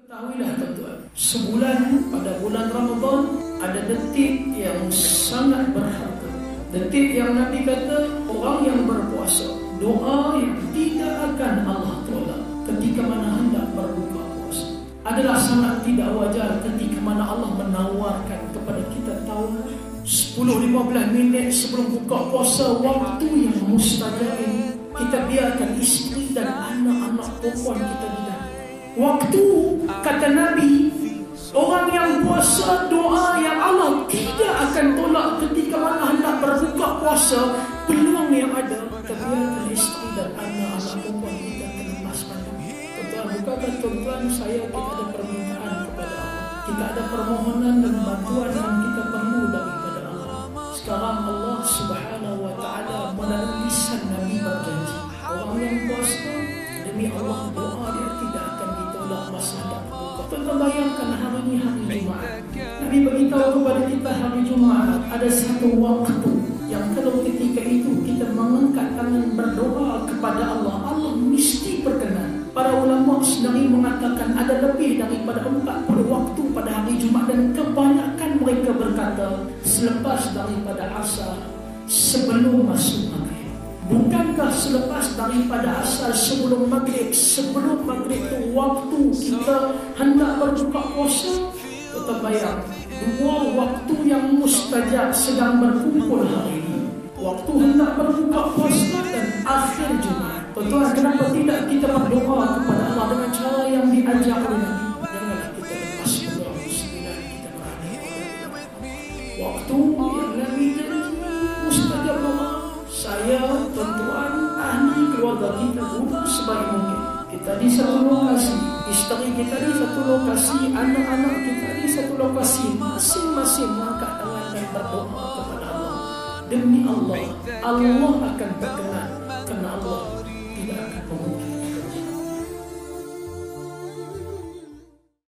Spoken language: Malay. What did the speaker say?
Ketahuilah tuan-tuan, sebulan pada bulan Ramadan ada detik yang sangat berharga. Detik yang Nabi kata orang yang berpuasa, doa yang tidak akan Allah tolak ketika mana hendak berbuka puasa. Adalah sangat tidak wajar ketika mana Allah menawarkan kepada kita tahu 10-15 minit sebelum buka puasa, waktu yang mustajab ini kita biarkan isteri dan anak-anak perempuan kita di dalam. Waktu, kata Nabi, orang yang puasa doa yang Allah tidak akan tolak ketika mana hendak berbuka puasa, peluang yang ada terbiarkan isteri dan anak-anak perempuan kita terlepas pandang. Tuan-tuan, bukankah tuan-tuan saya kita ada permintaan kepada Allah, kita ada permohonan dan bantuan yang kita perlu daripada Allah. Sekarang Allah Subhanahu wa Ta'ala melalui lisan Nabi berjanji, orang yang puasa demi Allah doa dia tidak akan ditolak masa hendak berbuka. Tuan-tuan bayangkan hari ini hari Jumaat. Nabi beritahu kepada kita hari Jumaat ada satu waktu yang kalau ketika itu kita mengangkat tangan berdoa kepada Allah, Allah mesti berkenan. Para ulama sendiri mengatakan ada lebih daripada 40 waktu pada hari Jumaat, dan kebanyakan mereka berkata selepas daripada asar sebelum masuk maghrib. Bukankah selepas daripada asar sebelum maghrib itu waktu kita hendak berbuka puasa? Tetap bayang, dua waktu yang mustajab sedang berkumpul hari ini. Waktu hendak berbuka puasa dan akhir Jumaat. Tuan-tuan, kenapa tidak kita berdoa kepada Allah dengan cara yang diajar oleh Nabi? Janganlah kita lepas berdoa musliman, kita berani. Waktu yang Nabi janji mustajab doa, saya, tuan-tuan, ahli keluarga kita guna sebaik mungkin. Kita di satu lokasi, isteri kita di satu lokasi, anak-anak kita di satu lokasi, masing-masing mengangkat tangan dan berdoa kepada Allah. Demi Allah, Allah akan berkenan